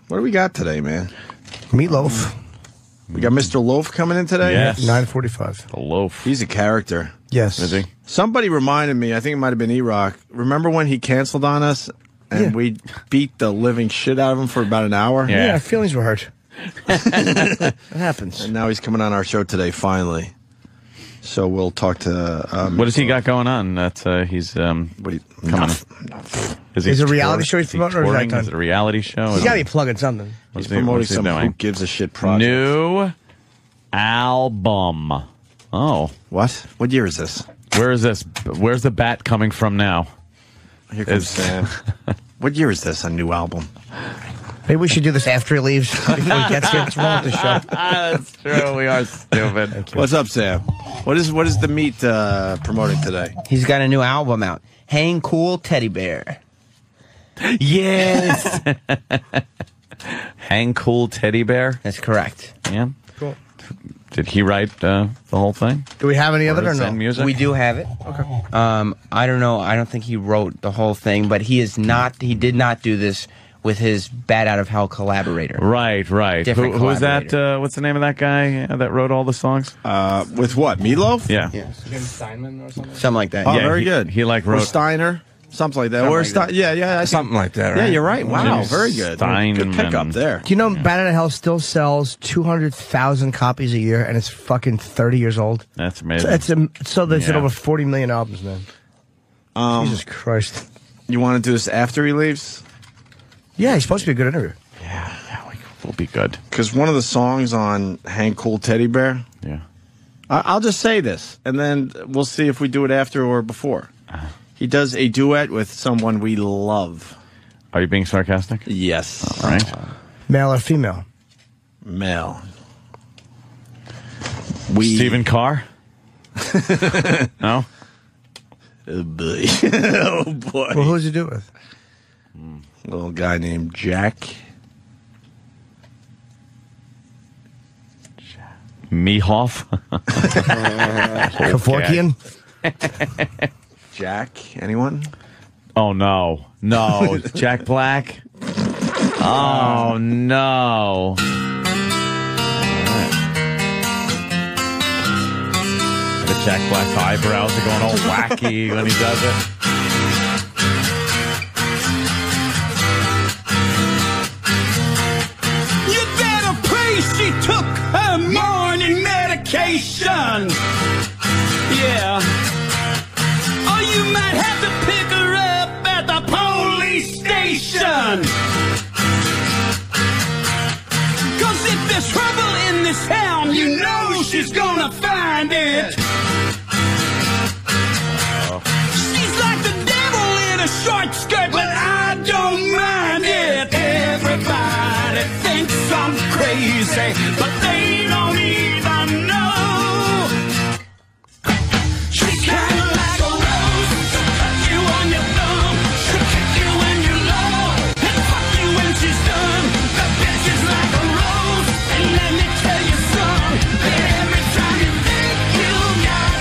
What do we got today, man? Meatloaf. We got Mr. Loaf coming in today? Yes. 9:45. The Loaf. He's a character. Yes. Is he? Somebody reminded me, I think it might have been E-Rock. Remember when he canceled on us and we beat the living shit out of him for about an hour? Yeah, feelings were hurt. It happens. And now he's coming on our show today, finally. So we'll talk to... what has he got going on? That he's coming. Is he Is it a reality touring? show he's Is he promoting, or is that touring? done? Is it a reality show? He's got to be plugging something. He's What's promoting what's he some doing? Who Gives a Shit project. New album. Oh. What? What year is this? Where is this? Where's the bat coming from now? Here comes Sam. What year is this, a new album? Maybe we should do this after he leaves, before he gets here. What's wrong with the show? That's true. We are stupid. What's up, Sam? What is the meat promoting today? He's got a new album out. Hang Cool Teddy Bear. Yes. Hang Cool Teddy Bear. That's correct. Yeah. Cool. Did he write the whole thing? Do we have any of it or Send no? music? We do have it. Okay. I don't know. I don't think he wrote the whole thing, but he did not do this with his Bat Out of Hell collaborator. Right. Different Who is that? collaborator. What's the name of that guy that wrote all the songs? With what? Meatloaf? Yeah. Jim Steinman or something? Something like that. Oh, Yeah, very he- good. he, like, Or wrote- Steiner. Something like that. Something Or like that. Yeah. I think- Something like that, right? Yeah, you're right. Wow, Jim very good. Steinman. Good pickup there. Do you know Bat Out of Hell still sells 200,000 copies a year, and it's fucking 30 years old? That's amazing. So there's Yeah. over 40 million albums, man. Jesus Christ. You want to do this after he leaves? Yeah, he's supposed to be a good interview. Yeah, we'll be good. Because one of the songs on Hang Cool Teddy Bear, Yeah. I'll just say this, and then we'll see if we do it after or before. He does a duet with someone we love. Are you being sarcastic? Yes. All right. Male or female? Mel. Stephen Carr? No? Oh, boy. Oh, boy. Well, who does he do it with? A little guy named Jack. Mehoff? Kevorkian? Jack? Anyone? Oh, no. No. Jack Black? Oh, no. The Jack Black's eyebrows are going all wacky when he does it. You better pray she took her morning medication. Yeah. Or you might have to pick her up at the police station. 'Cause if there's trouble in this town, you know she's gonna find it. She's like the devil in a short skirt, but I don't mind it. Everybody thinks I'm crazy, but they don't even know. She's kinda like a rose, she'll cut you on your thumb, she'll kick you when you're low, and fuck you when she's done. The bitch is like a rose, and let me tell you something, that every time you think you got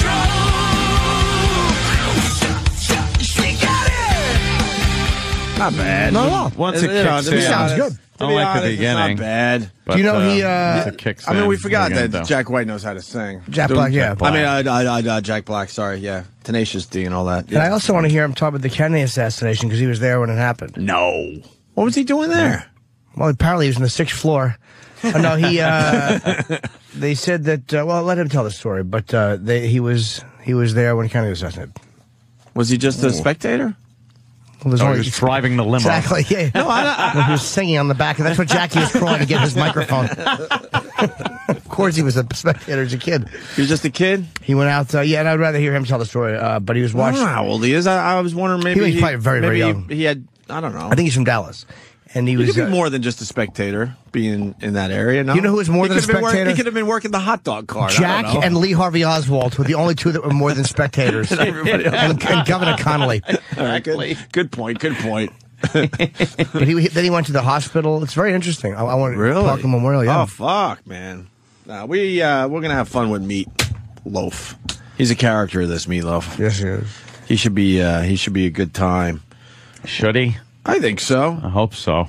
control, she got it. Not bad. Not at all. Once it You know, kicks to be in. sounds honest- good. I to be like the honest, beginning. It's not bad. But, Do you know he, once it kicks I mean, in, we forgot what are you that gonna do? Jack White knows how to sing. Jack Black, yeah. Black. I mean, Jack Black, sorry, yeah. Tenacious D and all that. And I also want to hear him talk about the Kennedy assassination because he was there when it happened. No. What was he doing there? Well, apparently he was on the 6th floor. Oh, no, he. They said that. Well, let him tell the story. But he was there when Kennedy was assassinated. Was he just a spectator? Well, there's Oh, only he was driving the limo. exactly. Yeah. No, He was singing on the back, and that's what Jackie was crawling to get his microphone. Of course, he was a spectator as a kid. He was just a kid? He went out. Yeah, and I'd rather hear him tell the story. But he was I don't watching. know how old he is. I was wondering maybe He was probably very, very maybe young. He had, I don't know. I think he's from Dallas, and he he was could be more than just a spectator being in that area. No? You know who was more He than a could have been spectator? he could have been working the hot dog cart. I Jack don't know. and Lee Harvey Oswald were the only two that were more than spectators. and Governor Connolly. All right, good point. Good point. But then he went to the hospital. It's very interesting. I want to Really? talk to Memorial. Yeah. Oh fuck, man. Nah, we're gonna have fun with Meat Loaf. He's a character of this Meatloaf. Yes, he is. He should be a good time. Should he? I think so. I hope so.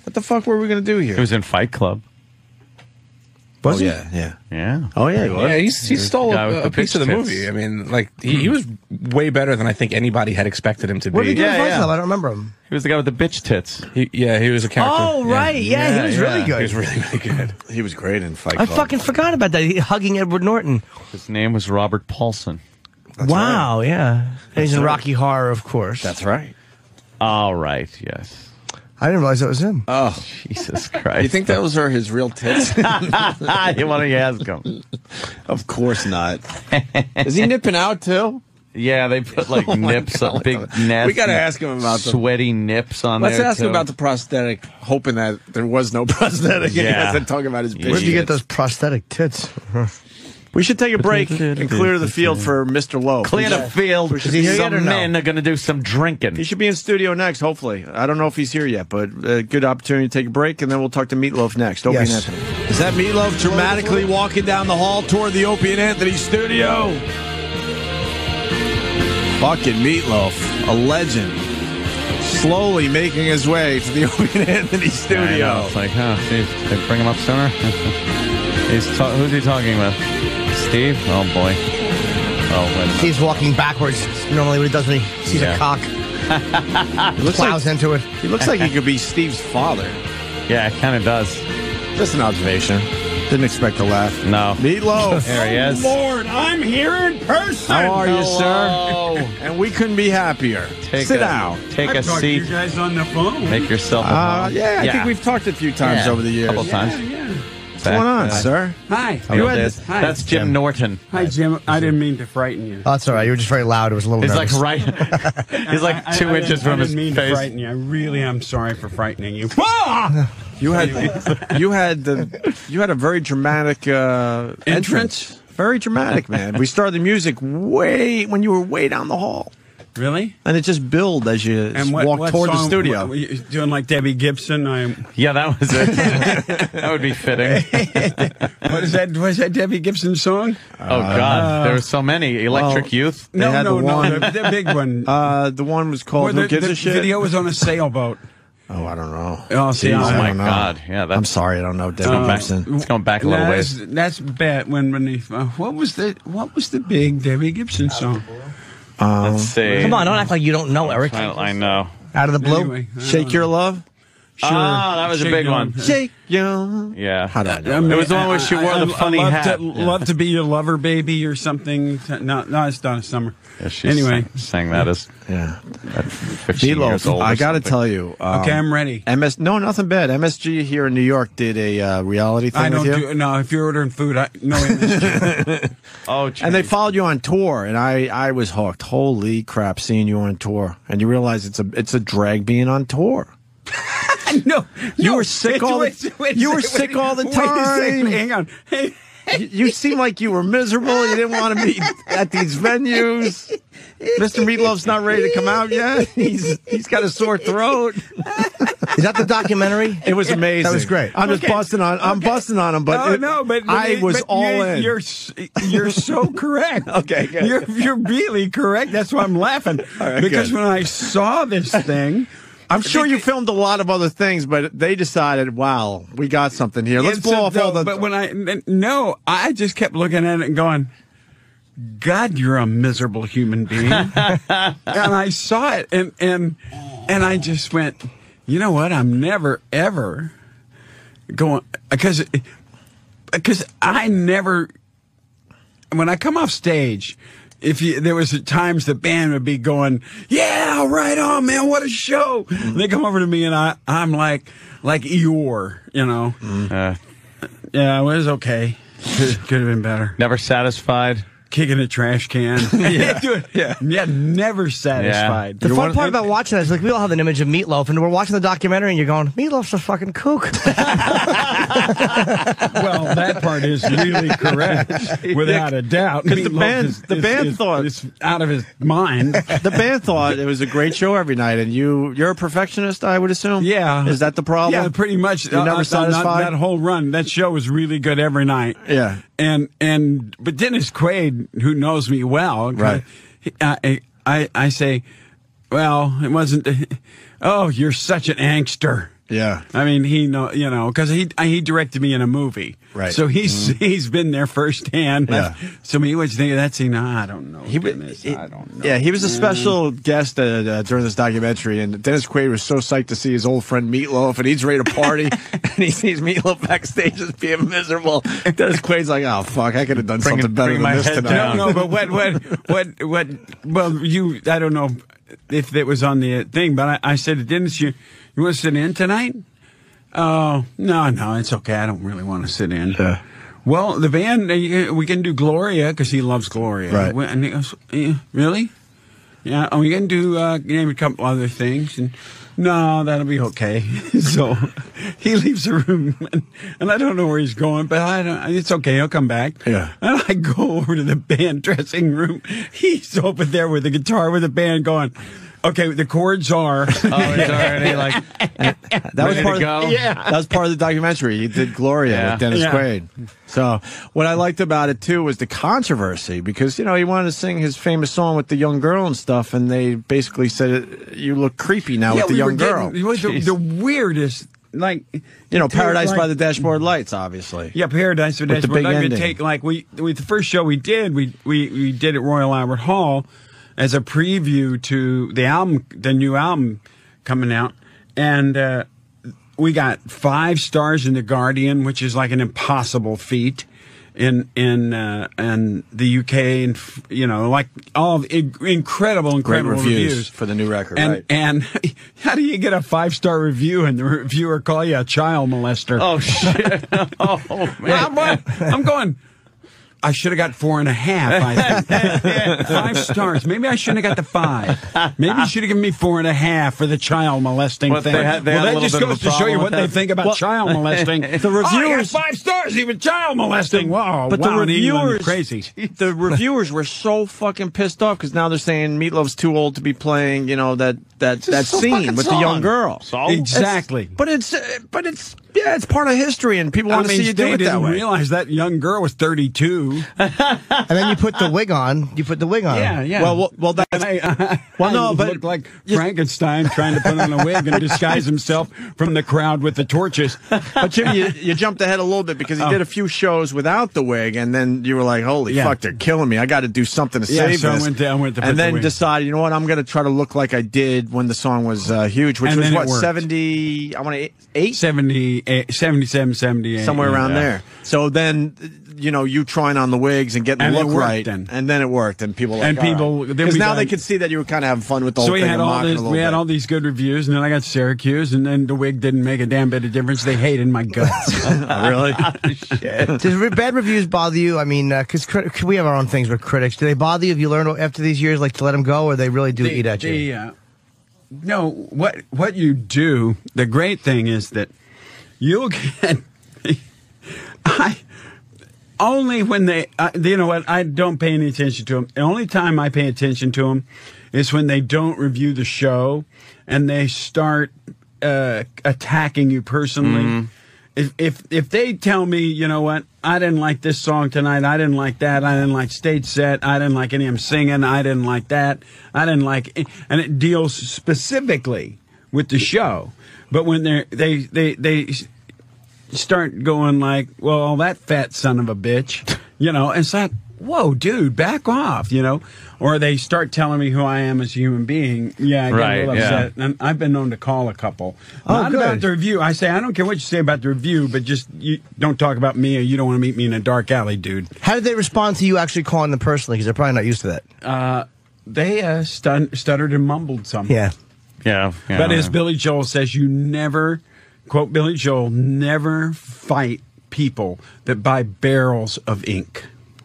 What the fuck were we going to do He here? was in Fight Club. Was he? Yeah. Yeah. Oh, yeah, he was. Yeah, he stole the guy with a the piece of the bitch tits. movie. I mean, like he was way better than I think anybody had expected him to What did he be. do in Yeah, Fight yeah. Club? I don't remember him. He was the guy with the bitch tits. He was a character. Oh, right. Yeah, he was really good. He was really, really good. He was great in Fight I Club. fucking forgot about that. He hugging Edward Norton. His name was Robert Paulson. Wow, yeah. And he's in Rocky Horror, of course. That's right. All right. Yes. I didn't realize that was him. Oh, Jesus Christ. you think those are his real tits? You want to ask him? Of course not. Is he nipping out too? Yeah, they put like nips, God. big nets. We gotta ask him about them. sweaty nips on Let's there. ask him too. about the prosthetic, hoping that there was no prosthetic. Yeah. Instead of talking about his bitch. Where'd you get tits. those prosthetic tits? We should take a break and clear the field for Mr. Lowe. Clear the field. Is he here yet or Some no? men are going to do some drinking. He should be in studio next, hopefully. I don't know if he's here yet, but good opportunity to take a break, and then we'll talk to Meatloaf next. Opie Yes. and Anthony. Is that Meatloaf dramatically walking down the hall toward the Opie and Anthony studio? Fucking Meatloaf, a legend. Slowly making his way to the Opie and Anthony I know. studio. It's like, oh, geez, they bring him up sooner. Who's he talking with? Steve? Oh boy. Oh, wait a minute. He's walking backwards. Normally what he does when he sees Yeah. a cock. Looks Plows like, into it. he looks like he could be Steve's father. Yeah, it kind of does. Just an observation. Didn't expect to laugh. No. Meatloaf. There he is. Lord, I'm here in person. How are you, sir? Hello. And we couldn't be happier. Sit down. Take a I've talked to you seat. guys on the phone. Make yourself at home. Yeah, I think we've talked a few times Yeah, over the years. couple times. Yeah. What's going on, sir? Hi. You had had Hi, That's Jim Norton. Hi, Jim. I didn't mean to frighten you. Oh, that's all right. You were just very loud. It was a little He's nervous. like right. He's like I 2 inches from I his didn't mean to face. frighten you. I really am sorry for frightening you. You had you had a very dramatic entrance. Very dramatic, man. We started the music when you were way down the hall, Really? and it just built as you walked toward the song- studio. What, you doing like Debbie Gibson? Yeah, that was it. That would be fitting. What is that? Was that Debbie Gibson song? Oh God, there were so many. Electric Youth. They had the one- the big one. The one was called Where "Who Gives the a Shit." video was on a sailboat. Oh, I don't know. Oh, see, Jeez, I Oh I my don't know. God, yeah. That's I'm sorry, I don't know Debbie Gibson. It's going back a little ways. That's bad. When they what was the big Debbie Gibson song? Let's see. Come on, don't act like you don't know, Eric. I know. Out of the blue. Anyway, I Shake don't Your know. Love. Ah, that was a Shake big Your one. Love. Shake Your. Yeah. How do I know? I mean, It was the one where she wore the funny hat. Love to be your lover, baby, or something. No, it's Donna Summer. Yeah, she Anyway. sang that as Yeah. 15 years old. Meatloaf. or I got to something. tell you. Okay, I'm ready. No, nothing bad. MSG here in New York did a reality thing I don't with you. do no. If you're ordering food, no. Oh, And they geez. followed you on tour, and I was hooked. Holy crap, seeing you on tour, and you realize it's a drag being on tour. no, You no. were sick all the- you were sick all the Wait a second, time. hang on. Hey, You seemed like you were miserable. You didn't want to be at these venues. Mr. Meatloaf's not ready to come out yet. He's got a sore throat. Is that the documentary? It was amazing. That was great. I'm just Okay. busting on. I'm busting on him, but I was all in. You're so correct. Okay, good. You're really correct. That's why I'm laughing right, because good. when I saw this thing. I'm sure you filmed a lot of other things, but they decided, wow, we got something here. Let's It's blow off all the. But when I just kept looking at it and going, God, you're a miserable human being. And I saw it, and I just went, you know what? I'm never ever going because I never when I come off stage. There was times the band would be going, yeah, right on, man, what a show. They come over to me and I'm like Eeyore, you know. Yeah, it was okay. Could have been better. Never satisfied. Kicking a trash can. Yeah, never satisfied. The fun part about watching that is like we all have an image of Meatloaf, and we're watching the documentary, and you're going, Meatloaf's a fucking kook. Well, that part is really correct, without a doubt. 'Cause the Meatloaf band thought- is out of his mind. The band thought it was a great show every night, and you're a perfectionist, I would assume. Yeah, Is that the problem? Yeah, pretty much. You're never satisfied? That whole run, that show was really good every night. Yeah. But Dennis Quaid, who knows me well, Right. I say, well, it wasn't. Oh, you're such an angster. Yeah. I mean, because he directed me in a movie. Right. So he's been there firsthand. Yeah. So he was thinking, I don't know. I don't know. Yeah, he was a special guest during this documentary, and Dennis Quaid was so psyched to see his old friend Meatloaf, and he's ready to party, and he sees Meatloaf backstage just being miserable. Dennis Quaid's like, "Oh fuck, I could have done something better than this tonight." No, but what? Well, I don't know if it was on the thing, but I said, Dennis, you want to sit in tonight? Oh, no, it's okay. I don't really want to sit in. Yeah. Well, the band, we can do Gloria, because he loves Gloria. Right. And he goes, really? Yeah, we can do name a couple other things. And no, that'll be okay. So he leaves the room, and I don't know where he's going, but it's okay. He'll come back. Yeah. And I go over to the band dressing room. He's over there with the guitar with the band going, okay, the chords are. He's already like. That was part of that was part of the documentary. He did Gloria with Dennis Quaid. So what I liked about it too was the controversy, because he wanted to sing his famous song with the young girl and stuff, and they basically said, "You look creepy now with the young girl." The weirdest, Paradise by the Dashboard Lights, obviously. Yeah, Paradise by the With the Dashboard big Lights. ending. The first show we did, we did at Royal Albert Hall as a preview to the new album coming out, and we got 5 stars in The Guardian, which is like an impossible feat in the UK, and like all incredible Great reviews for the new record. And right. and how do you get a 5-star review and the reviewer call you a child molester? Oh shit! Oh man, I'm going. I should have got 4.5. I think 5 stars. Maybe I shouldn't have got the 5. Maybe you should have given me 4.5 for the child molesting thing. They had a that little just bit of goes a to show you problem what with they that. think about child molesting. The reviewers, 5 stars. He was child molesting. Wow, but the in England, reviewers, crazy. The reviewers were so fucking pissed off because now they're saying Meatloaf's too old to be playing, that scene with the young girl. Exactly. But it's it's part of history, and people want to see you do it that didn't way. realize that young girl was 32. And then you put the wig on. Yeah. Well, that's I looked like Frankenstein trying to put on a wig and disguise himself from the crowd with the torches. But Jimmy, you jumped ahead a little bit because he did a few shows without the wig, and then you were like, "Holy fuck, they're killing me! I got to do something to save so this." I went to put and the then wig. decided, you know what? I'm going to try to look like I did when the song was huge, which And was then it what worked. 70. I want to 8, 77, 78. somewhere around yeah. there. So then, you trying on the wigs and getting And the it look worked right, then. and then it worked, and people And people- then because we now got- they could see that you were kind of having fun with the So whole we thing. had and all mocking this. a little We had bit. all these good reviews, and then I got Syracuse, and then the wig didn't make a damn bit of difference. They hated my guts. Really? Does bad reviews bother you? I mean, because we have our own things with critics. Do they bother you if you learn after these years, like, to let them go, or they really do eat at you? No, what you do, the great thing is that you'll get. Only when they, you know what, I don't pay any attention to them. The only time I pay attention to them is when they don't review the show and they start attacking you personally. If they tell me, you know what, I didn't like this song tonight, I didn't like that, I didn't like stage set, I didn't like any of them singing, I didn't like that, I didn't like, and it deals specifically with the show. But when they start going like, well, that fat son of a bitch, it's like, whoa, dude, back off, or they start telling me who I am as a human being. Yeah, I get a little upset. And I've been known to call a couple. Not about the review. I say, I don't care what you say about the review, but just you don't talk about me, or you don't want to meet me in a dark alley, dude. How did they respond to you actually calling them personally? Because they're probably not used to that. They stuttered and mumbled some. Yeah. But as Billy Joel says, you never, quote Billy Joel, never fight people that buy barrels of ink.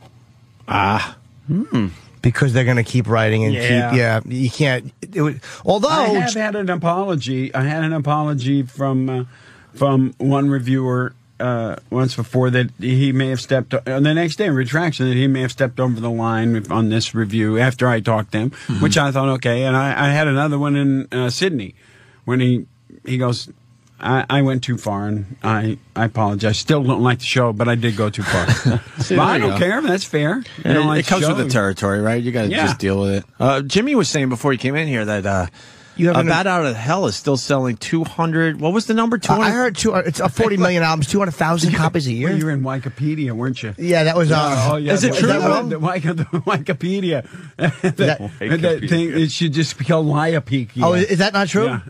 Because they're going to keep writing and you can't. Although I have had an apology. I had an apology from one reviewer once before that he may have stepped the next day in retraction that he may have stepped over the line on this review after I talked to him, which I thought okay. And I had another one in Sydney when he goes, I went too far, and I apologize. Still don't like the show, but I did go too far. But I don't care. That's fair. It comes with the territory, right? You got to just deal with it. Jimmy was saying before he came in here that You have Bat Out of Hell is still selling 200. What was the number? 200. I heard it's 40 million albums, 200,000 copies a year. Well, you were in Wikipedia, weren't you? Yeah, that was. Yeah, is it true? The Wikipedia. That thing, it should just be called Wikipedia. Oh, is that not true? Yeah.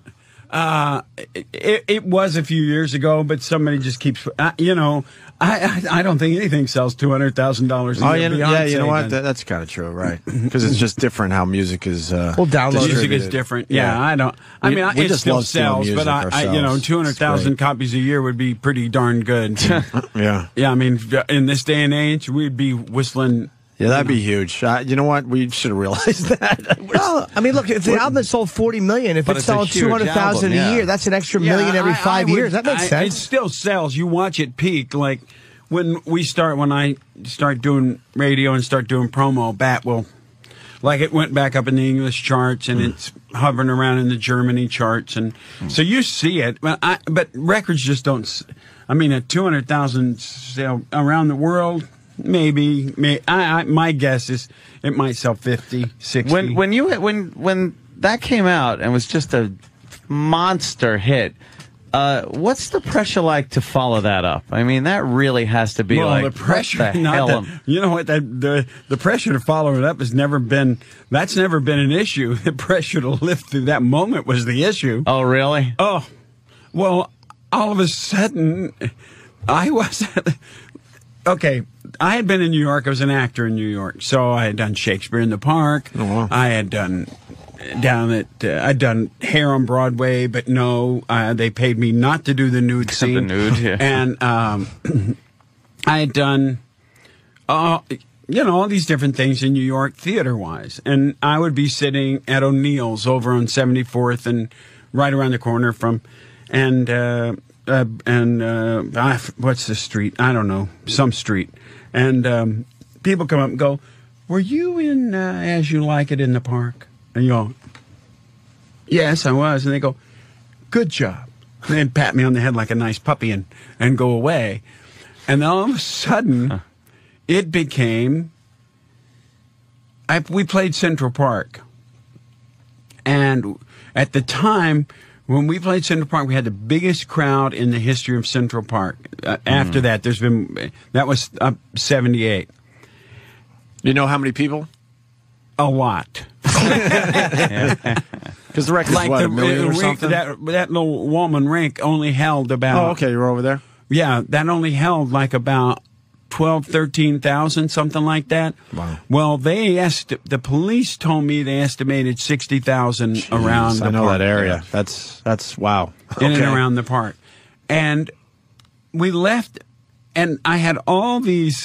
It was a few years ago, but somebody just keeps. I don't think anything sells $200,000 a year. Yeah, you know what? That's kind of true, right? Because it's just different how music is. We'll download music is different. Yeah, I don't. I mean, it just still love stealing sells, but music 200,000 copies a year would be pretty darn good. Yeah. Yeah, I mean, in this day and age, we'd be whistling. Yeah, that'd be huge. You know what? We should have realized that. Well, I mean, look, if the album sold 40 million, if it's selling 200,000 a year, that's an extra million every 5 years. That makes sense. It still sells. You watch it peak. Like when I start doing radio and start doing promo, Bat will, like it went back up in the English charts and it's hovering around in the Germany charts, and so you see it. But records just don't. I mean, at 200,000 sale around the world. Maybe my guess is it might sell 50, 60. When that came out and was just a monster hit, what's the pressure like to follow that up? I mean, that really has to be the pressure. You know what? The pressure to follow it up has never been. That's never been an issue. The pressure to live through that moment was the issue. Oh, really? Oh, well, all of a sudden, I was. Okay, I had been in New York. I was an actor in New York, so I had done Shakespeare in the Park. Oh, wow. I had done I'd done Hair on Broadway, but no, they paid me not to do the nude scene. The nude, yeah. And I had done, all these different things in New York theater-wise, and I would be sitting at O'Neill's over on 74th and right around the corner from, what's the street? I don't know, some street. And people come up and go, "Were you in As You Like It in the Park?" And you go, "Yes, I was." And they go, "Good job." And they'd pat me on the head like a nice puppy and go away. And then all of a sudden, it became, we played Central Park. And at the time, when we played Central Park, we had the biggest crowd in the history of Central Park. After that, that was 78. You know how many people? A lot. Because the record's like a million or something? That little Wallman rink only held about... Oh, okay, you're over there? Yeah, that only held like about 12, 13,000, something like that. Wow. Well, the police told me they estimated 60,000 around the park. I know that area. That's wow. In and around the park. And we left, and I had all these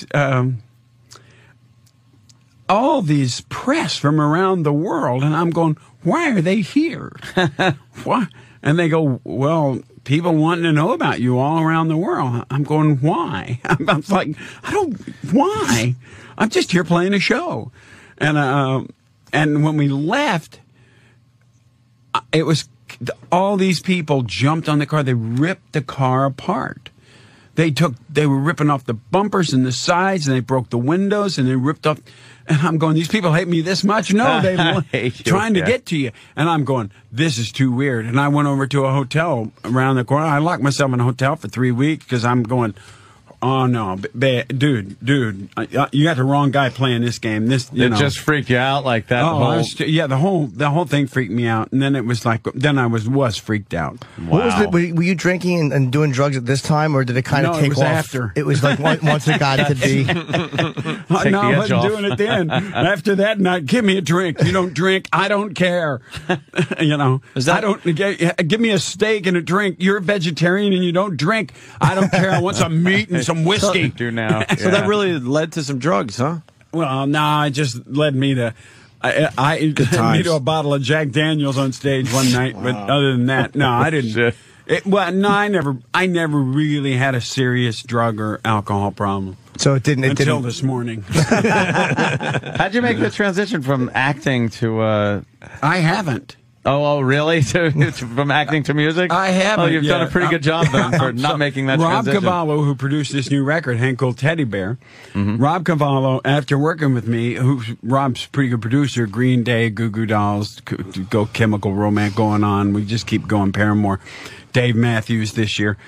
press from around the world, and I'm going, why are they here? Why? And they go, well, people wanting to know about you all around the world. I'm going, why? I'm like, why? I'm just here playing a show. And when we left, it was, all these people jumped on the car. They ripped the car apart. They were ripping off the bumpers and the sides, and they broke the windows, and they ripped off. And I'm going, these people hate me this much? No, they're trying to get to you. And I'm going, this is too weird. And I went over to a hotel around the corner. I locked myself in a hotel for 3 weeks because I'm going, oh, no, dude, you got the wrong guy playing this game. It just freaked you out like that? Oh, the whole thing freaked me out. And then it was like, then I was freaked out. Wow. Were you drinking and doing drugs at this time, or did it kind of take off? No, it was after. It was like once it got to be. No, I wasn't doing it then. After that, give me a drink. You don't drink, I don't care. Give me a steak and a drink. You're a vegetarian and you don't drink. I don't care. I want some meat and some whiskey. Do now. So that really led to some drugs, huh? Well, no, it just led me to a bottle of Jack Daniels on stage one night. Wow. But other than that, no, I didn't. I never really had a serious drug or alcohol problem. So it didn't until this morning. How'd you make the transition from acting to? I haven't. Oh, really? From acting to music? I haven't. Oh, you've done a pretty good job then for not making that Rob transition. Cavallo, who produced this new record, Hank Cool Teddy Bear. Rob Cavallo, after working with me, Rob's a pretty good producer, Green Day, Goo Goo Dolls, Go Chemical Romance going on. We just keep going, Paramore. Dave Matthews this year.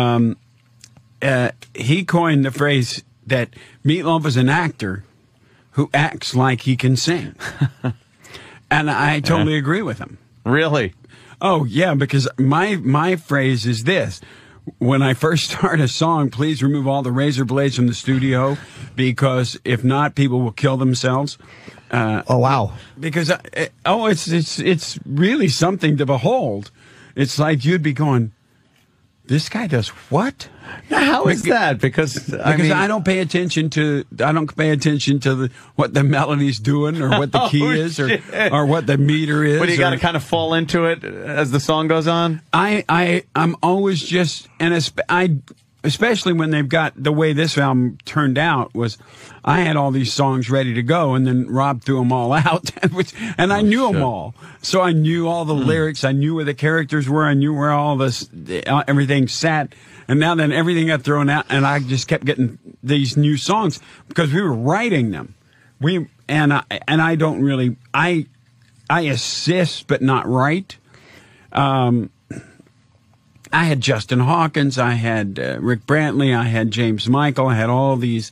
He coined the phrase that Meatloaf is an actor who acts like he can sing. And I totally agree with him. Really? Oh, yeah, because my phrase is this. When I first start a song, please remove all the razor blades from the studio, because if not, people will kill themselves. Oh, wow. Because, it's really something to behold. It's like you'd be going, this guy does what? Now, how is that? Because I don't pay attention to what the melody's doing or what the key is or what the meter is. But you got to kind of fall into it as the song goes on. I'm always just, and especially when they've got the way this album turned out was, I had all these songs ready to go, and then Rob threw them all out, and I knew them all. So I knew all the lyrics, I knew where the characters were, I knew where all this everything sat. And now then everything got thrown out, and I just kept getting these new songs because we were writing them. I don't really I assist but not write. I had Justin Hawkins, I had Rick Brantley, I had James Michael, I had all these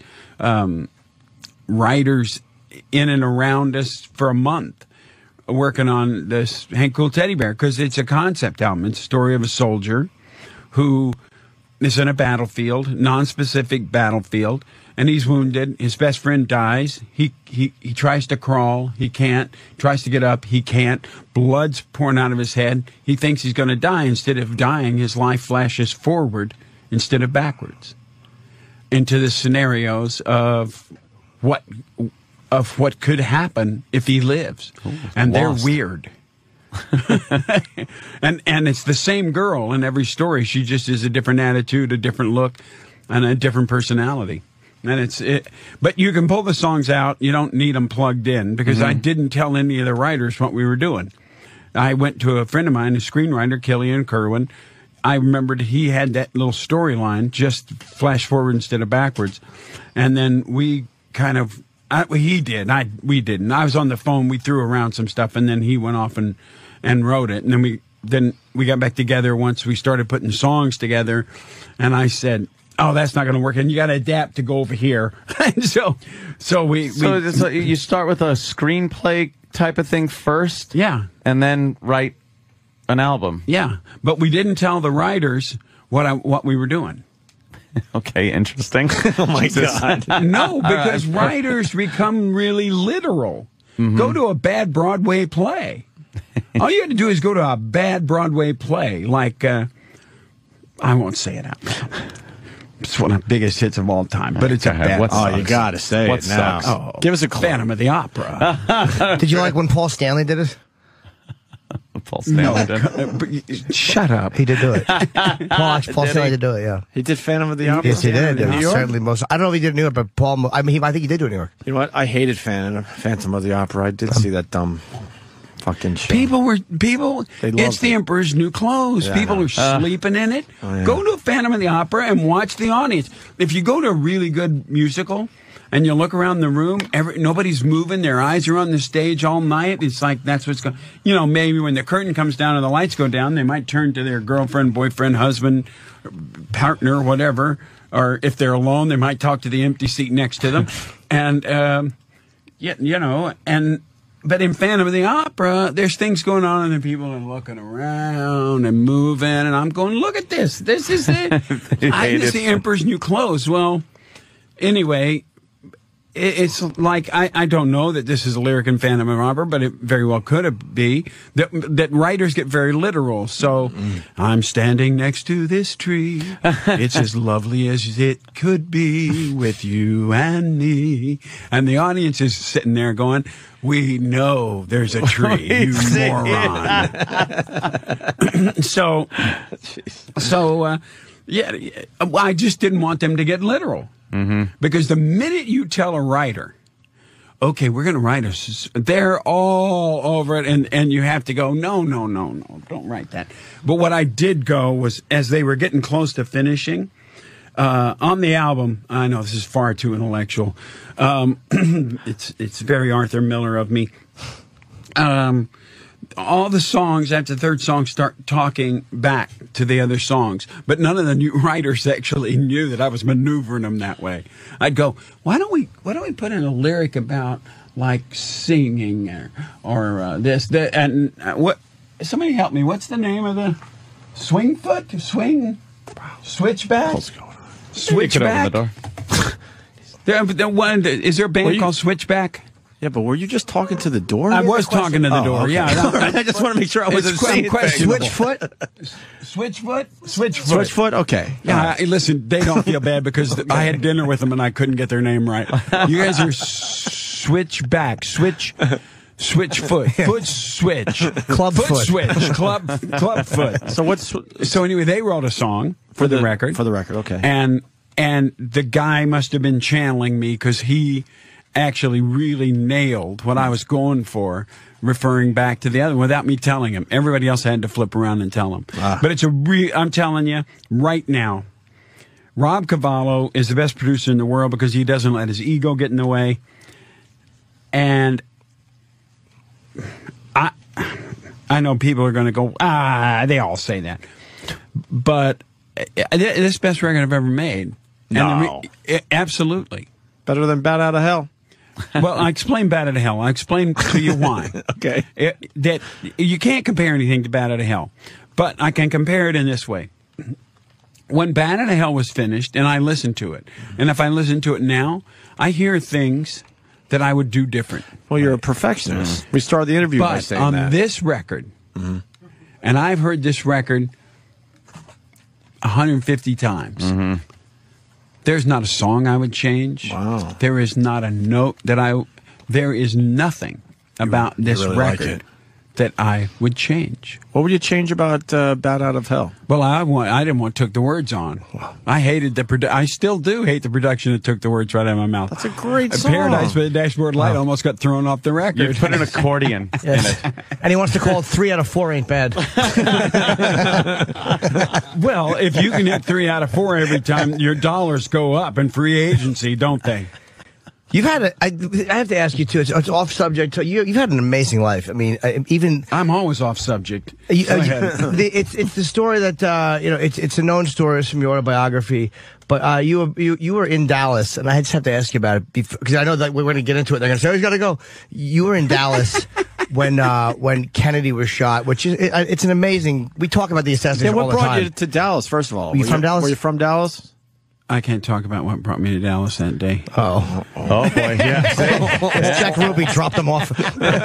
writers in and around us for a month working on this Hank Cool Teddy Bear, because it's a concept album. It's a story of a soldier who is in a battlefield, non-specific battlefield, and he's wounded. His best friend dies. He tries to crawl. He can't. Tries to get up. He can't. Blood's pouring out of his head. He thinks he's going to die. Instead of dying, his life flashes forward instead of backwards into the scenarios of what could happen if he lives. Ooh, and they're weird. and it's the same girl in every story. She just is a different attitude, a different look, and a different personality. And but you can pull the songs out. You don't need them plugged in, because I didn't tell any of the writers what we were doing. I went to a friend of mine, a screenwriter, Killian Kerwin. I remembered he had that little storyline, just flash forward instead of backwards. And then we kind of, we didn't. I was on the phone. We threw around some stuff, and then he went off and wrote it. And then we got back together once we started putting songs together. And I said, oh, that's not going to work, and you got to adapt to go over here. And so you start with a screenplay type of thing first, yeah, and then write an album, yeah. But we didn't tell the writers what we were doing. Okay, interesting. Oh my God! No, because writers become really literal. Go to a bad Broadway play. All you have to do is go to a bad Broadway play, like I won't say it out loud. It's one of the biggest hits of all time, but it's a bad. You gotta say it now. Oh, give us a clue. Phantom of the Opera. Did you like when Paul Stanley did it? Paul Stanley did. Shut up. He did do it. Paul Stanley did do it. Yeah, he did Phantom of the Opera. Yes, he did. In New York? Certainly most. I don't know if he did it in New York, but Paul. I think he did do it in New York. You know what? I hated Phantom of the Opera. I did see that dumb fucking shit. It's the Emperor's New Clothes. Yeah, people are sleeping in it. Oh, yeah. Go to a Phantom of the Opera and watch the audience. If you go to a really good musical and you look around the room, nobody's moving. Their eyes are on the stage all night. It's like that's what's going. Maybe when the curtain comes down and the lights go down, they might turn to their girlfriend, boyfriend, husband, partner, whatever. Or if they're alone, they might talk to the empty seat next to them. And But in Phantom of the Opera, there's things going on, and the people are looking around and moving, and I'm going, look at this. This is it. This is the Emperor's New Clothes. Well, anyway, it's like, I don't know that this is a lyric in Phantom of the Opera, but it very well could be. That writers get very literal. So, I'm standing next to this tree. It's as lovely as it could be with you and me. And the audience is sitting there going, we know there's a tree, you moron. I just didn't want them to get literal. Because the minute you tell a writer, okay, we're going to write they're all over it, and you have to go, no, don't write that. But what I did go was, as they were getting close to finishing, on the album, I know this is far too intellectual, it's very Arthur Miller of me, all the songs after the third song start talking back to the other songs, but none of the new writers actually knew that I was maneuvering them that way. I'd go, why don't we put in a lyric about like singing or this, that, and what? Somebody help me. What's the name of the switchback? Switchback. Open the door. Is there a band called Switchback? Yeah, but were you just talking to the door? I was talking to the door. Okay. Yeah, I just want to make sure I wasn't saying Switchfoot. Switchfoot. Okay. Yeah. Listen, they don't feel bad because I had dinner with them and I couldn't get their name right. You guys are Switchback, Switchfoot, Foot Switch, Clubfoot, Switch, Clubfoot. So anyway, they wrote a song for the record. For the record, okay. And the guy must have been channeling me because he actually really nailed what I was going for, referring back to the other without me telling him. Everybody else had to flip around and tell him. But it's I'm telling you, right now, Rob Cavallo is the best producer in the world because he doesn't let his ego get in the way. And I know people are going to go, they all say that. But this is the best record I've ever made. No. Absolutely. Better than Bat Out of Hell. Well, I explained Bat Out of Hell. I explained to you why. Okay. That you can't compare anything to Bat Out of Hell. But I can compare it in this way. When Bat Out of Hell was finished, and I listened to it, and if I listen to it now, I hear things that I would do different. Well, you're a perfectionist. We started the interview by saying that. But that. on this record, and I've heard this record 150 times, there's not a song I would change. Wow. There is not a note that there is nothing about this really record like it. that I would change. What would you change about Bat Out of Hell? Well, I didn't want Took the Words on. I hated I still do hate the production that took the words right out of my mouth. That's a great song. Paradise by the Dashboard Light almost got thrown off the record. You put an accordion in it. And he wants to call it 3 out of 4 ain't bad. Well, if you can hit 3 out of 4 every time, your dollars go up in free agency, don't they? You've had I have to ask you too. It's off subject. You've had an amazing life. I mean, I'm always off subject. Go ahead. It's the story that it's a known story. It's from your autobiography. But you were in Dallas, and I just have to ask you about it because I know that we're going to get into it. They're going to say, "Oh, he's got to go." You were in Dallas when Kennedy was shot, which is it's an amazing. We talk about the assassination all the time. What brought you to Dallas? First of all, were you from Dallas? Were you from Dallas? I can't talk about what brought me to Dallas that day. Oh boy, yeah. Jack Ruby dropped them off.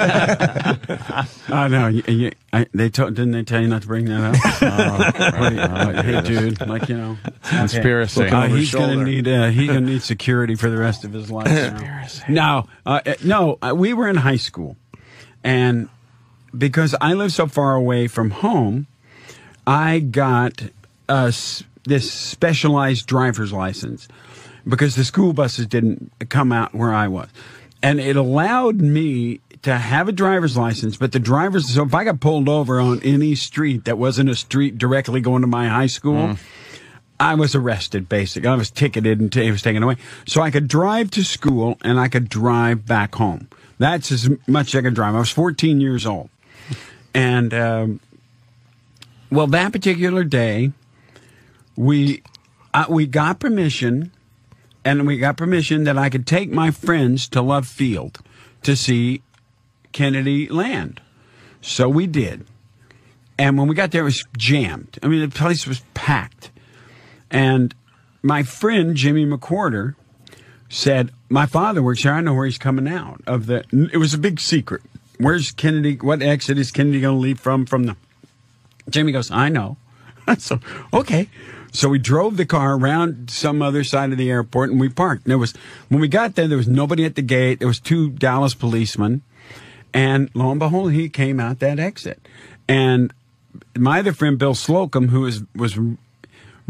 I know. Didn't they tell you not to bring that up? Hey, dude, conspiracy. He's gonna need security for the rest of his life. No, we were in high school, and because I live so far away from home, I got this specialized driver's license because the school buses didn't come out where I was. And it allowed me to have a driver's license, but so if I got pulled over on any street that wasn't a street directly going to my high school, I was arrested, basically. I was ticketed and it was taken away. So I could drive to school and I could drive back home. That's as much as I could drive. I was 14 years old. And, well, that particular day, we got permission, and we got permission that I could take my friends to Love Field to see Kennedy land. So we did. And when we got there, it was jammed. I mean, the place was packed. And my friend, Jimmy McWhorter, said, my father works here. I know where he's coming out of the... It was a big secret. Where's Kennedy? What exit is Kennedy going to leave from the... Jimmy goes, I know. So, okay. So we drove the car around some other side of the airport, and we parked. And when we got there was nobody at the gate. There was 2 Dallas policemen. And lo and behold, he came out that exit. And my other friend, Bill Slocum, who was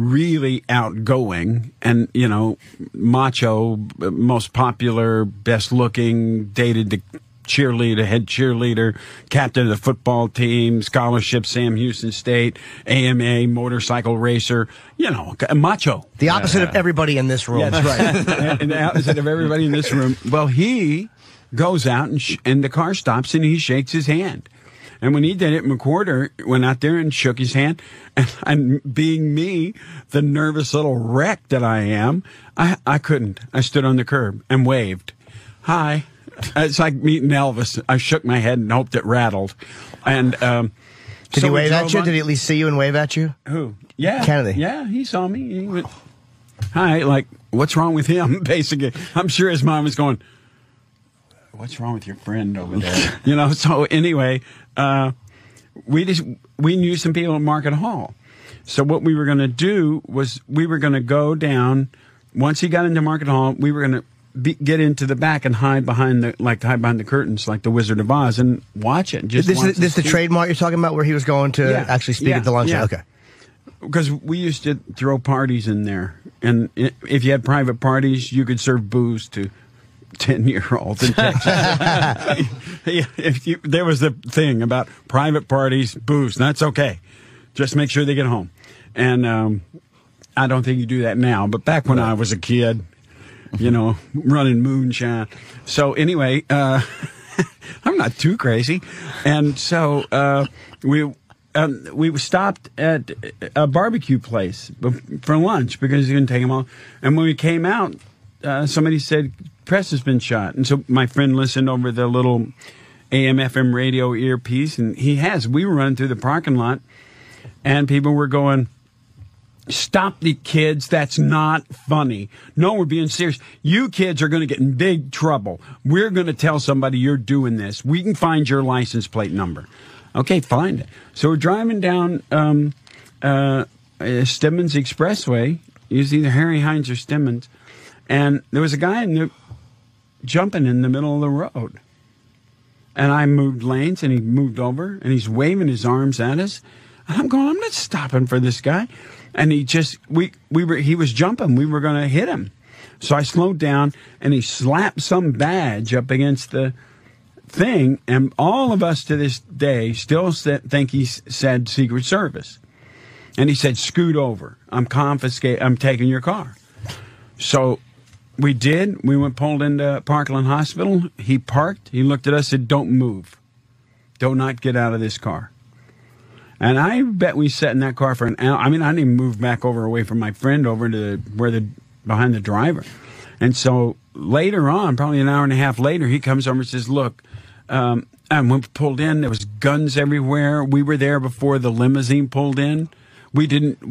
really outgoing and, you know, macho, most popular, best looking, dated the cheerleader, head cheerleader, captain of the football team, scholarship, Sam Houston State, AMA, motorcycle racer, you know, macho. The opposite of everybody in this room. Yeah, that's right. And the opposite of everybody in this room. Well, he goes out and the car stops and he shakes his hand. And when he did it, McWhorter went out there and shook his hand. And being me, the nervous little wreck that I am, I couldn't. I stood on the curb and waved. Hi. It's like meeting Elvis. I shook my head and hoped it rattled. And did he wave at you? Did he at least see you and wave at you? Who? Yeah. Kennedy. Yeah, he saw me. He went, hi. Like, what's wrong with him, basically? I'm sure his mom was going, what's wrong with your friend over there? You know, so anyway, we knew some people at Market Hall. So what we were going to do was we were going to go down. Once he got into Market Hall, we were going to get into the back and hide behind the curtains like the Wizard of Oz and watch it. Just this the trademark you're talking about where he was going to actually speak at the luncheon? Yeah. Okay. Because we used to throw parties in there. And if you had private parties, you could serve booze to 10-year-olds in Texas. There was the thing about private parties, booze. That's okay. Just make sure they get home. And I don't think you do that now. But back when I was a kid, you know, running moonshine. So anyway, I'm not too crazy. And so we stopped at a barbecue place for lunch because you couldn't take them all. And when we came out, somebody said, press has been shot. And so my friend listened over the little AM/FM radio earpiece, and we were running through the parking lot, and people were going, stop the kids. That's not funny. No, we're being serious. You kids are going to get in big trouble. We're going to tell somebody you're doing this. We can find your license plate number. Okay, find it. So we're driving down Stemmons Expressway. It was either Harry Hines or Stemmons. And there was a guy jumping in the middle of the road. And I moved lanes, and he moved over, and he's waving his arms at us. And I'm going, I'm not stopping for this guy. And he was jumping. We were going to hit him. So I slowed down, and he slapped some badge up against the thing. And all of us to this day still think he said Secret Service. And he said, scoot over. I'm taking your car. So we did. We pulled into Parkland Hospital. He parked. He looked at us, said, don't move. Do not get out of this car. And I bet we sat in that car for an hour. I mean, I didn't even move back away from my friend over to behind the driver. And so later on, probably an hour and a half later, he comes over and says, look, and when we pulled in, there was guns everywhere. We were there before the limousine pulled in. We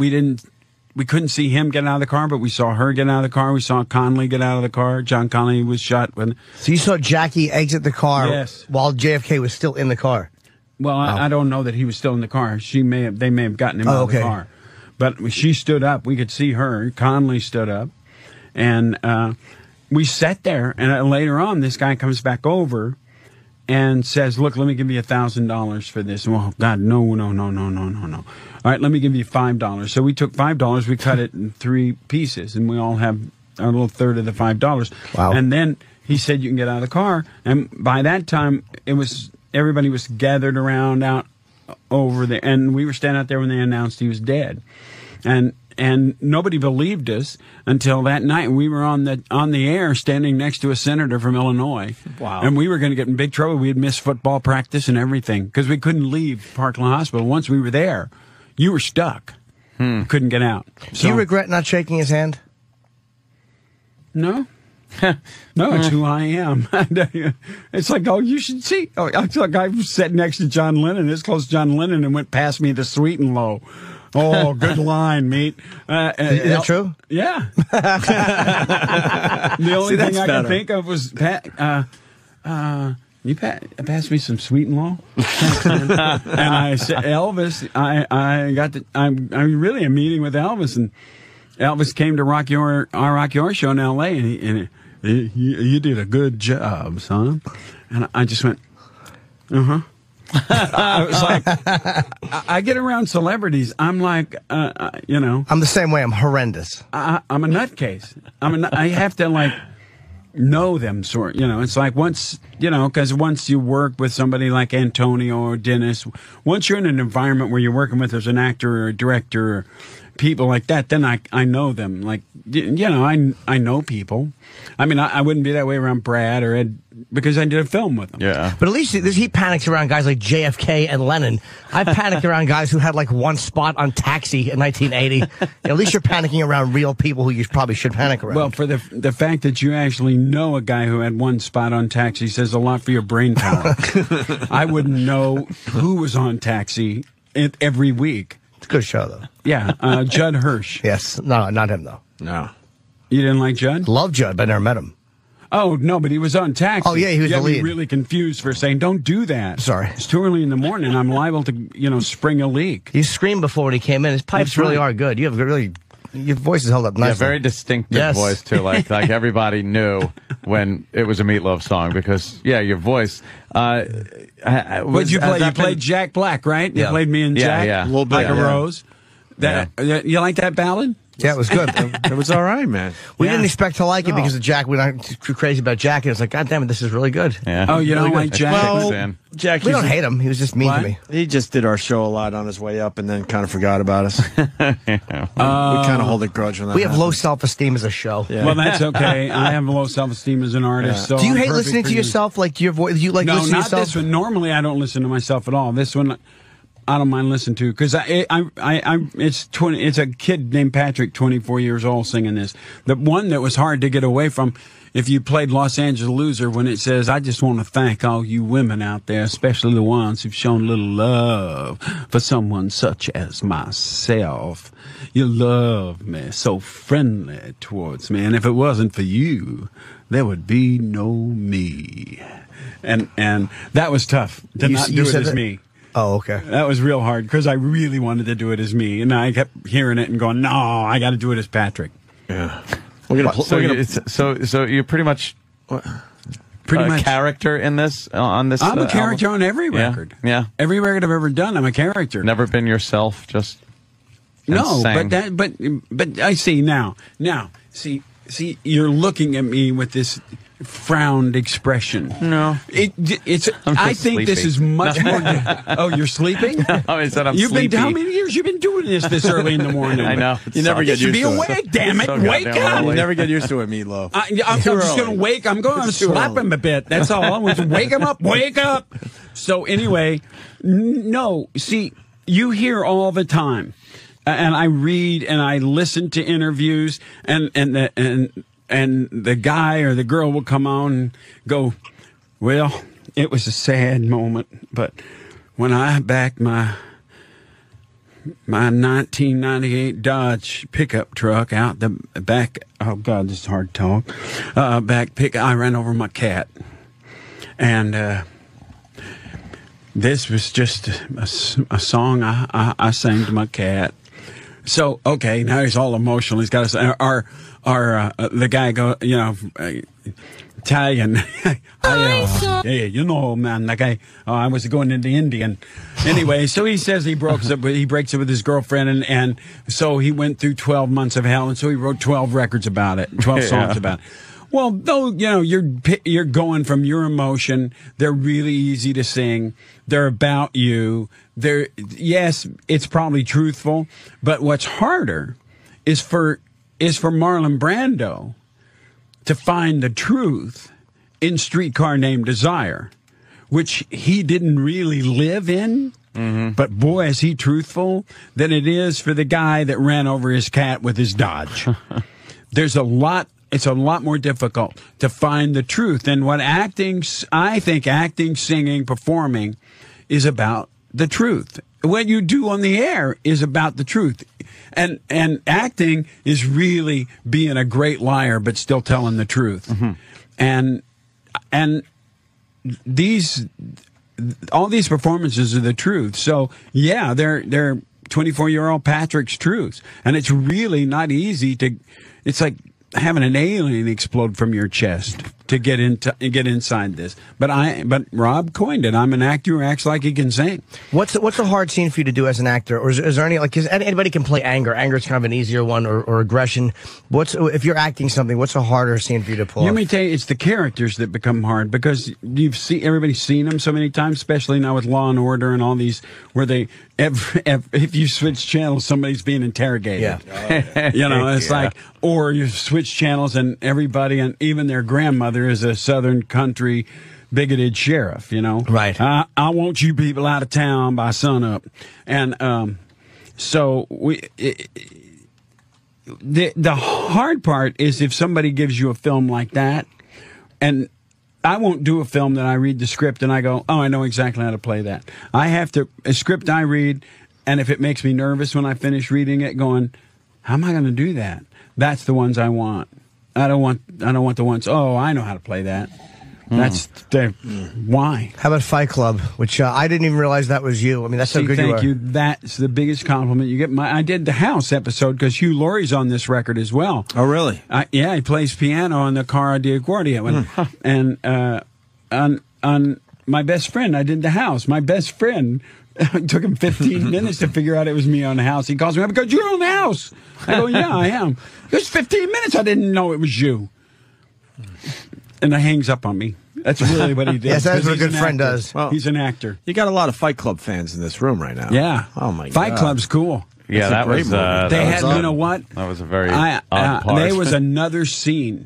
couldn't see him get out of the car, but we saw her get out of the car. We saw Connolly get out of the car. John Connolly was shot. So you saw Jackie exit the car while JFK was still in the car? Well, I don't know that he was still in the car. They may have gotten him out of the car. But she stood up. We could see her. Connolly stood up. And we sat there. And later on, this guy comes back over and says, look, let me give you $1,000 for this. Well, God, no. All right, let me give you $5. So we took $5. We cut it in 3 pieces. And we all have our little third of the $5. Wow. And then he said, you can get out of the car. And by that time, everybody was gathered around out over there, and we were standing out there when they announced he was dead, and nobody believed us until that night. We were on the air, standing next to a senator from Illinois. Wow! And we were going to get in big trouble. We had missed football practice and everything because we couldn't leave Parkland Hospital. Once we were there, you were stuck. Couldn't get out. Do you regret not shaking his hand? No. No, it's who I am. It's like, oh, you should see. Oh, it's like I was sitting next to John Lennon, this close to John Lennon, and went past me the sweet and low. Oh, good line, meat. Is that true? Yeah. The only thing I could think of was, you passed me some sweet and low? And I said, Elvis, I'm really a meeting with Elvis, and Elvis came to our Rock Your show in L.A., and you did a good job, son. And I just went, uh-huh. I was like, I get around celebrities. I'm like, you know, I'm the same way. I'm horrendous. I'm a nutcase. I have to like know them sort. You know, it's like once, you know, because once you work with somebody like Antonio or Dennis, once you're in an environment where you're working with as an actor or a director or people like that, then I know them. Like, you know, I know people. I mean, I wouldn't be that way around Brad or Ed because I did a film with them. Yeah. But at least he panics around guys like JFK and Lennon. I panicked around guys who had like one spot on Taxi in 1980. At least you're panicking around real people who you probably should panic around. Well, for the fact that you actually know a guy who had one spot on Taxi says a lot for your brain power. I wouldn't know who was on Taxi every week. It's a good show, though. Yeah, Judd Hirsch. Yes. No, not him, though. No. You didn't like Judd? Love Judd, but I never met him. Oh, no, but he was on Taxi. Oh, yeah, he was the lead. You really confused for saying, don't do that. Sorry. It's too early in the morning. I'm liable to, you know, spring a leak. He screamed before when he came in. His pipes really are good. You have really... Your voice is held up nicely. Yeah, very distinctive voice, too. Like everybody knew when it was a Meatloaf song because, yeah, your voice... What'd you play? You played Jack Black, right? You played me and Jack? Yeah. A little bit. Like a Rose. You like that ballad? Yeah, it was good. It was all right, man. We didn't expect to like it because of Jack. We're not too crazy about Jack. And it's like, God damn it, this is really good. Yeah. Oh, you don't like Jack? Well, Jack, We don't hate him. He was just mean to me. He just did our show a lot on his way up and then kind of forgot about us. We kind of hold a grudge on that. We have low self-esteem as a show. Yeah. Well, that's okay. I have low self-esteem as an artist. So Do you I'm hate perfect listening for to you. yourself? Like your voice? You like No, listening to not yourself? this one. Normally, I don't listen to myself at all. This one, I don't mind listening to because it's a kid named Patrick, 24 years old, singing this. The one that was hard to get away from. If you played Los Angeles Loser, when it says, "I just want to thank all you women out there, especially the ones who've shown a little love for someone such as myself. You love me, so friendly towards me, and if it wasn't for you, there would be no me." And that was tough to not do it as me. Oh, okay. That was real hard because I really wanted to do it as me, and I kept hearing it and going, "No, I got to do it as Patrick." Yeah. So you're pretty much Pretty much character in this on this. I'm a character album? on every record. Yeah. Every record I've ever done, I'm a character. Never been yourself, just No, insane. but I see now. Now, see, you're looking at me with this frowned expression. No. It's. I'm I just think this sleepy. is much more. Oh, you're sleeping? I said I'm You've sleepy. been how many years you've been doing this early in the morning? I know. You never You get should used be to it. awake, damn it! So Wake goddamn up! You never get used to it, Meatloaf. I'm Too just early. going to wake. I'm going to It's too slap early. him a bit. That's all. I want to wake him up. Wake up. So anyway, no. See, you hear all the time, and I read and I listen to interviews, and the guy or the girl will come on and go, "Well, it was a sad moment, but when I backed my 1998 Dodge pickup truck out the back, oh God, this is hard to talk, I ran over my cat. And this was just a song I sang to my cat. So, okay, now he's all emotional. He's got to say, the guy go, you know, Italian. Yeah, you know, man, that guy. I was going into Indian. Anyway, so he says he breaks up with his girlfriend, and so he went through 12 months of hell, and so he wrote 12 records about it, 12 songs about it. Well, though, you know, you're going from your emotion. They're really easy to sing. They're about you. Yes, it's probably truthful, but what's harder is for Marlon Brando to find the truth in Streetcar Named Desire, which he didn't really live in. Mm-hmm. But boy, is he truthful than it is for the guy that ran over his cat with his Dodge. It's a lot more difficult to find the truth. And what I think acting, singing, performing is about the truth. What you do on the air is about the truth. And acting is really being a great liar, but still telling the truth. Mm-hmm. And all these performances are the truth. So yeah, they're 24-year-old Patrick's truths. And it's really not easy it's like having an alien explode from your chest to get inside this. But Rob coined it. I'm an actor who acts like he can sing. What's a hard scene for you to do as an actor, or is there any because anybody can play anger? Anger is kind of an easier one, or aggression. If you're acting something? What's a harder scene for you to pull? Let me tell you, it's the characters that become hard because everybody's seen them so many times, especially now with Law and Order and all these where they. If you switch channels, somebody's being interrogated. Yeah. You know, it's like, or you switch channels and everybody, and even their grandmother is a Southern country bigoted sheriff, you know. Right. I want you people out of town by sunup. And so the hard part is if somebody gives you a film like that, and I won't do a film that I read the script and I go, oh, I know exactly how to play that. I have a script I read, and if it makes me nervous when I finish reading it, going, how am I going to do that? That's the ones I want. I don't want the ones, oh, I know how to play that. That's why. How about Fight Club, which I didn't even realize that was you. I mean, that's so good. Thank you. That's the biggest compliment you get. I did the House episode because Hugh Laurie's on this record as well. Oh, really? Yeah, he plays piano on the Cara Diaguardia one. And on My Best Friend, I did the House. My best friend, it took him 15 minutes to figure out it was me on the House. He calls me up because you're on the House. I go, yeah, I am. It was 15 minutes. I didn't know it was you. And he hangs up on me. That's really what he did. Yes, that's what a good friend does. Well, he's an actor. You got a lot of Fight Club fans in this room right now. Yeah. Oh, my God. Fight Club's cool. Yeah, that was. They had, you know what? That was a very odd part. There was another scene.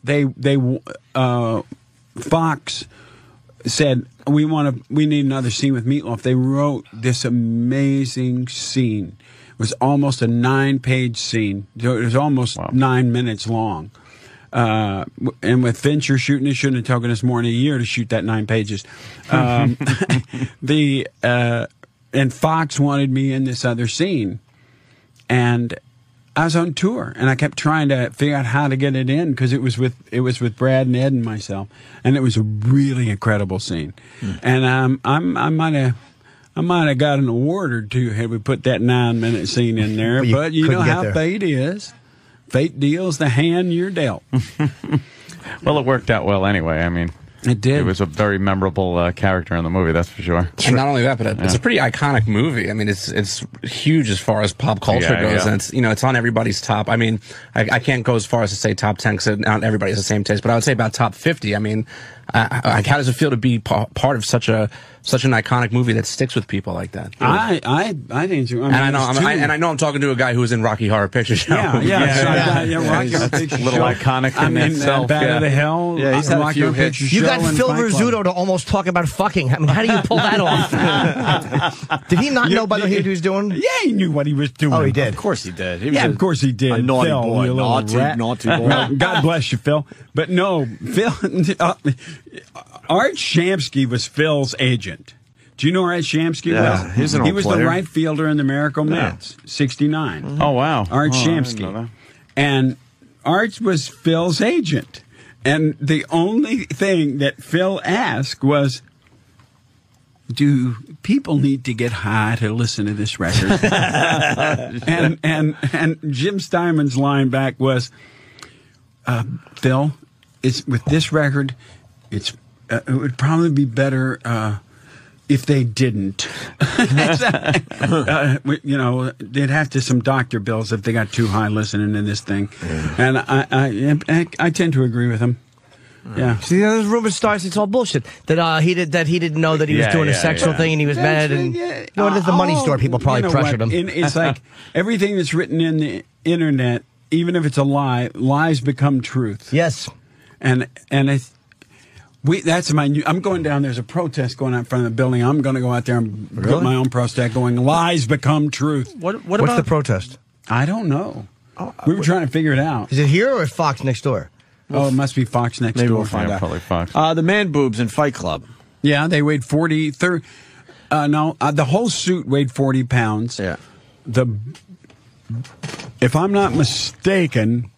Fox said we need another scene with Meatloaf. They wrote this amazing scene. It was almost a 9-page scene. It was almost 9 minutes long. And with Fincher shooting, it shouldn't have taken us more than a year to shoot that 9 pages. And Fox wanted me in this other scene, and I was on tour, and I kept trying to figure out how to get it in because it was with Brad and Ed and myself, and it was a really incredible scene. And I might have got an award or two had we put that 9-minute scene in there, but you know how fate is. Fate deals the hand you're dealt. Well, it worked out well anyway. I mean, it did. It was a very memorable character in the movie, that's for sure. And not only that, but it's a pretty iconic movie. I mean, it's huge as far as pop culture goes, and it's on everybody's top. I mean, I can't go as far as to say top 10 because not everybody has the same taste, but I would say about top 50. I mean, how does it feel to be part of such an iconic movie that sticks with people like that? I think so. I know I'm talking to a guy who was in Rocky Horror Picture Show. Rocky Horror Picture Show. A little iconic in itself. Bat of the Hell. Yeah, he's had a few hits. You got Phil Rizzuto to almost talk about fucking. I mean, how do you pull that off? Did he not know by the way he was doing? Yeah, he knew what he was doing. Oh, he did. Of course he did. He was of course he did. A naughty Phil, boy. Naughty boy. God bless you, Phil. But no, Phil. Art Shamsky was Phil's agent. Do you know who Art Shamsky was? He was the right fielder in the Miracle Mets, 69. Mm-hmm. Oh, wow. Art Shamsky. And Art was Phil's agent. And the only thing that Phil asked was, do people need to get high to listen to this record? and Jim Steinman's line back was, Phil, it's with this record, it would probably be better if they didn't. They'd have to some doctor bills if they got too high listening to this thing. And I tend to agree with him. Yeah. See, those rumor starts. It's all bullshit. That he didn't know that he was doing a sexual thing and he was mad. And it is the money store. People probably pressured him. It's like everything that's written in the internet, even if it's a lie, lies become truth. Yes. And it's. That's my new. I'm going down. There's a protest going out in front of the building. I'm going to go out there and put my own protest going. Lies become truth. What's the protest? I don't know. We were trying to figure it out. Is it here or at Fox next door? Oh, it must be Fox next door. Maybe we'll find out. Probably Fox. The man boobs in Fight Club. Yeah, they weighed 40. The whole suit weighed 40 pounds. Yeah. If I'm not mistaken.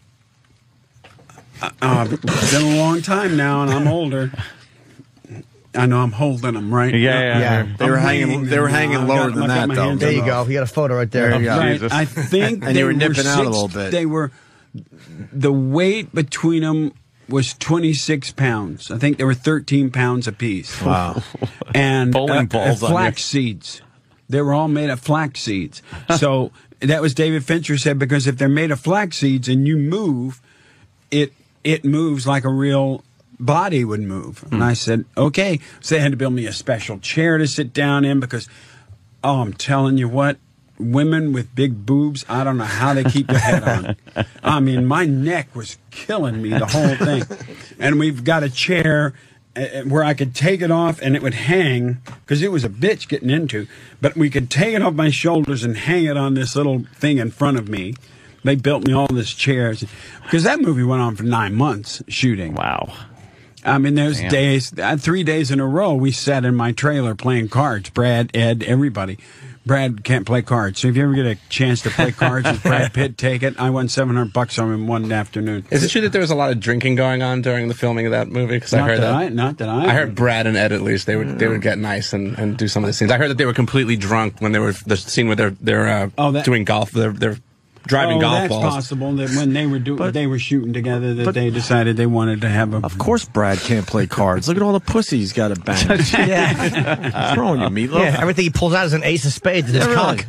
It's been a long time now, and I'm older. I know I'm holding them, right? Yeah. They were hanging lower than that, though. There you go. You got a photo right there. Right. I think and they were nipping out a little bit. They were. The weight between them was 26 pounds. I think they were 13 pounds apiece. Wow. And Bowling balls on flax seeds. They were all made of flax seeds. So that was David Fincher said, because if they're made of flax seeds and you move, it moves like a real body would move. And I said, okay. So they had to build me a special chair to sit down in because, oh, I'm telling you what, women with big boobs, I don't know how they keep their head on. I mean, my neck was killing me, the whole thing. And we've got a chair where I could take it off and it would hang, because it was a bitch getting into, but we could take it off my shoulders and hang it on this little thing in front of me. They built me all these chairs. Because that movie went on for 9 months shooting. Wow. I mean, there's days, 3 days in a row, we sat in my trailer playing cards. Brad, Ed, everybody. Brad can't play cards. So if you ever get a chance to play cards with Brad Pitt, take it. I won $700 on him one afternoon. Is it true that there was a lot of drinking going on during the filming of that movie? Because I heard that. Not that I. I heard Brad and Ed at least they would get nice and do some of the scenes. I heard that they were completely drunk when they were the scene where they're doing golf. They're driving golf balls. That's possible. That when they were shooting together, that they decided they wanted to have a. Of course, Brad can't play cards. Look at all the pussy he's got to bang. What's wrong with you, Meatloaf? Yeah, everything he pulls out is an ace of spades in his cock.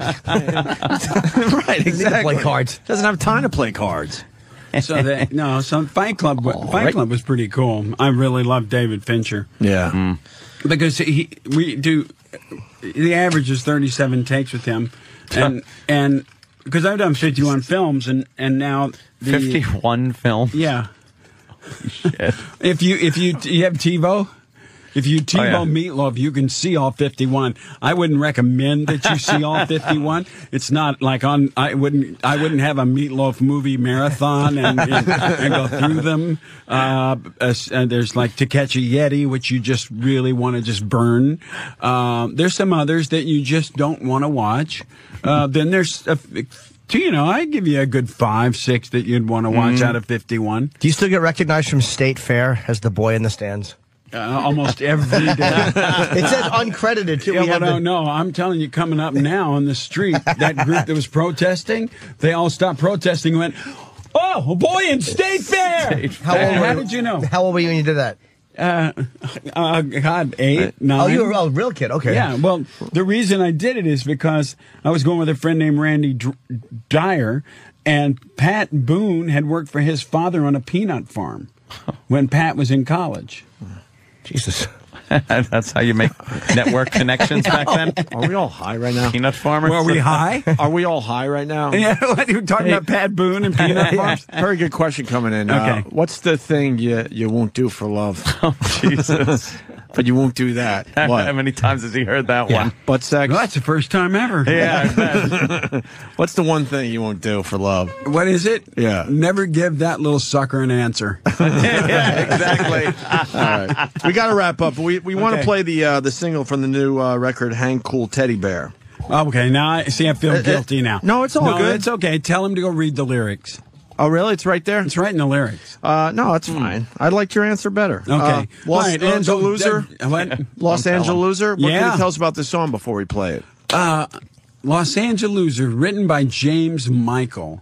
Right, exactly. Play cards. Doesn't have time to play cards. So Fight Club Club was pretty cool. I really loved David Fincher. Yeah. Because we do the average is 37 takes with him, and because I've done 51 films and now 51 films. Yeah. Shit. If you have TiVo. If you TiVo Meatloaf, you can see all 51. I wouldn't recommend that you see all 51. It's not like I wouldn't have a Meatloaf movie marathon and go through them. There's like To Catch a Yeti, which you just really want to just burn. There's some others that you just don't want to watch. Then there's I give you a good 5, 6 that you'd want to watch out of 51. Do you still get recognized from State Fair as the boy in the stands? Almost every day. It says uncredited, too. Yeah, no, I'm telling you, coming up now on the street, that group that was protesting, they all stopped protesting and went, oh, a boy in State Fair! How did you know? How old were you when you did that? God, 8, 9. Oh, you were a real kid. Okay. Yeah, well, the reason I did it is because I was going with a friend named Randy Dyer, and Pat Boone had worked for his father on a peanut farm when Pat was in college. Jesus. That's how you make network connections back then? Are we all high right now? Peanut farmers? Well, are we high? Are we all high right now? Yeah, what, you were talking about Pat Boone and peanut farms? Very good question coming in. Okay. What's the thing you won't do for love? Oh, Jesus. But you won't do that. What? How many times has he heard that one? Butt sex? Well, that's the first time ever. Yeah, I bet. What's the one thing you won't do for love? What is it? Yeah. Never give that little sucker an answer. Yeah, exactly. All right. We got to wrap up. We want to play the single from the new record, Hang Cool Teddy Bear. Okay, now I feel guilty now. No, it's all good. It's okay. Tell him to go read the lyrics. Oh, really? It's right there? It's right in the lyrics. No, it's fine. I liked your answer better. Okay. Los Angeles Loser. What? Los Angeles Loser. What can Yeah. you tell us about this song before we play it? Los Angeles Loser, written by James Michael.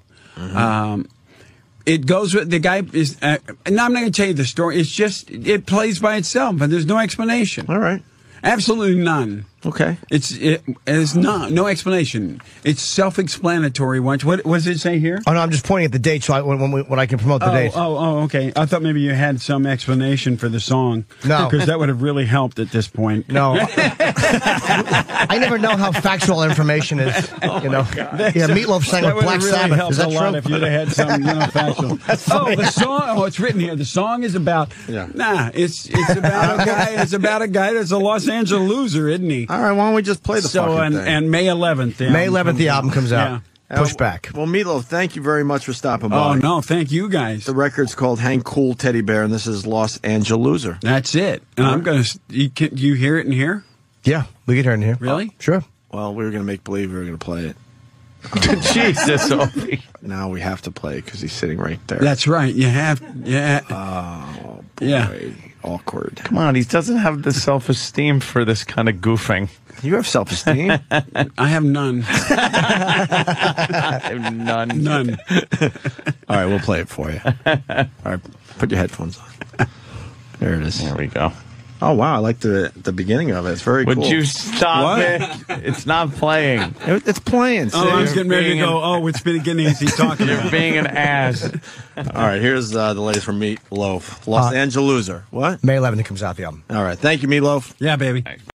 It goes with the guy is. And I'm not going to tell you the story. It's just it plays by itself, and there's no explanation. All right. Absolutely none. Okay. It's no explanation. It's self-explanatory. What does it say here? Oh, no, I'm just pointing at the date so when I can promote the dates. Okay. I thought maybe you had some explanation for the song. No. Because that would have really helped at this point. No. I never know how factual information is. Yeah, Meatloaf sang with Black Sabbath. Helped Is that a lot true? if you'd have had some factual. The song. Oh, it's written here. The song is about. Yeah. Nah, it's about a guy. It's about a guy that's a Los Angeles loser, isn't he? All right, why don't we just play the fucking thing? And May 11th. May 11th, the album comes out. Yeah. Push back. Well, Meatloaf, thank you very much for stopping by. Oh, no, thank you guys. The record's called Hang Cool Teddy Bear, and this is Los Angeles Loser. That's it. And I'm going to. You hear it in here? Yeah, we get her in here. Really? Sure. Well, we were going to make believe we were going to play it. Jesus, Opie. Now we have to play it because he's sitting right there. That's right. You have. Yeah. Oh, boy. Yeah. awkward. Come on, he doesn't have the self-esteem for this kind of goofing. You have self-esteem. I have none. I have none. None. All right, we'll play it for you. All right, put your headphones on. There it is. There we go. Oh, wow, I like the beginning of it. It's very cool. Would you stop it? It's not playing. It's playing. Oh, I was getting ready to go, it's beginning as he's talking. You're being an ass. All right, here's the latest from Meat Loaf. Los Angeles Loser. What? May 11th it comes out, the album. All right, thank you, Meat Loaf. Yeah, baby.